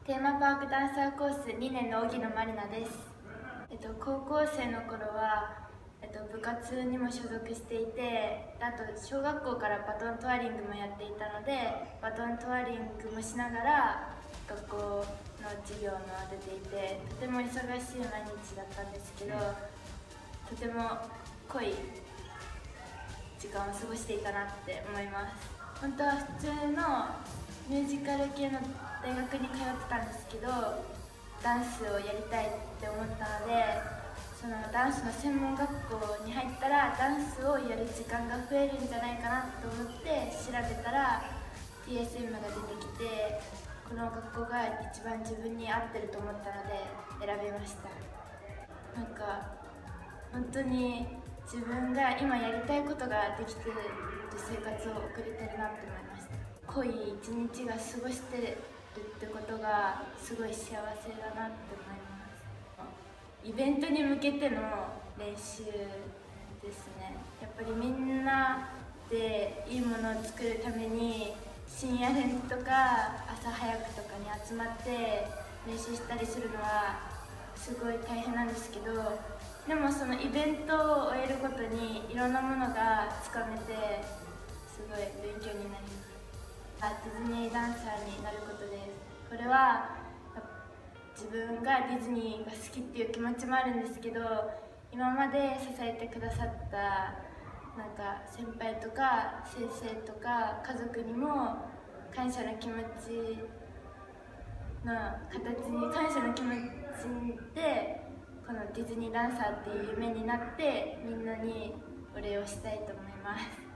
テーマパークダンサーコース2年の荻野まりなです。高校生の頃は、部活にも所属していて、あと小学校からバトントワリングもやっていたので、バトントワリングもしながら学校の授業も出ていて、とても忙しい毎日だったんですけど、とても濃い時間を過ごしていたなって思います。本当は普通のミュージカル系の大学に通ってたんですけど、ダンスをやりたいって思ったので、そのダンスの専門学校に入ったらダンスをやる時間が増えるんじゃないかなと思って調べたら TSM が出てきて、この学校が一番自分に合ってると思ったので選びました。なんか本当に自分が今やりたいことができてる生活を送れてるなって思いました。濃い一日が過ごしてるってことがすごい幸せだなって思います。イベントに向けての練習ですね。やっぱりみんなでいいものを作るために深夜練とか朝早くとかに集まって練習したりするのはすごい大変なんですけど、でもそのイベントを終えるごとにいろんなものがつかめてすごい勉強になります。ディズニーダンサーになることです。これは自分がディズニーが好きっていう気持ちもあるんですけど、今まで支えてくださった先輩とか先生とか家族にも感謝の気持ちの形に感謝の気持ちでこのディズニーダンサーっていう夢になってみんなにお礼をしたいと思います。